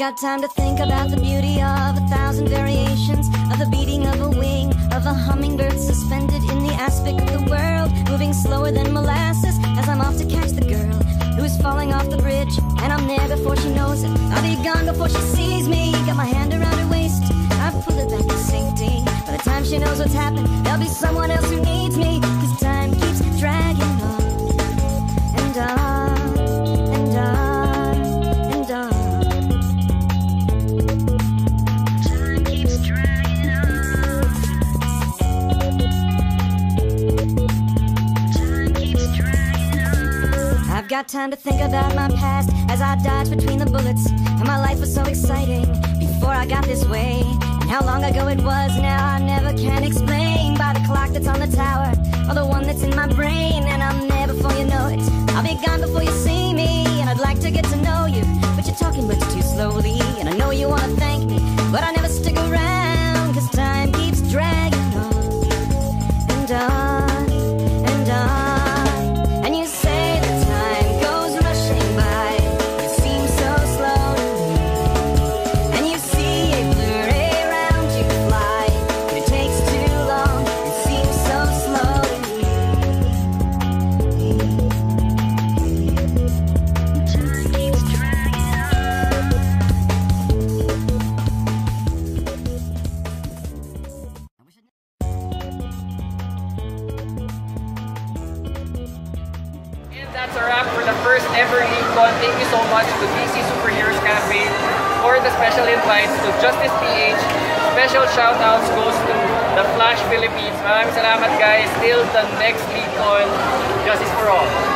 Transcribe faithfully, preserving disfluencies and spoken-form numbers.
got time to think about the beauty of a thousand variations of the beating of a wing, of a hummingbird suspended in the aspect of the world, moving slower than molasses as I'm off to catch the girl who's falling off the bridge, and I'm there before she knows it. I'll be gone before she sees me. Got my hand around her waist, I pull it back to safety. By the time she knows what's happened, there'll be someone else who needs me, 'cause time keeps dragging on and on and on and on. Time keeps dragging on. Time keeps dragging on. I've got time to think about my past as I dodge between the bullets, and my life was so exciting before I got this way. And how long ago it was now I never can explain, by the clock that's on the tower or the one that's in my brain. And I'm there before you know it, I'll be gone before you see me. And I'd like to get to know you, but you're talking much too slowly. And I know you want to thank me, but I never stick around, 'cause time keeps dragging on and on and on. And you say that time goes rushing by, it seems so slow to me. And you see a blue ray around you fly, but it takes too long, it seems so slow to me. Time keeps dragging on. And that's a wrap for the first ever League-Con. Thank you so much to D C Superheroes Cafe for the special invites, to Justice P H. Special shoutouts goes to The Flash Philippines. Maraming salamat guys. Till the next League-Con. Justice for all.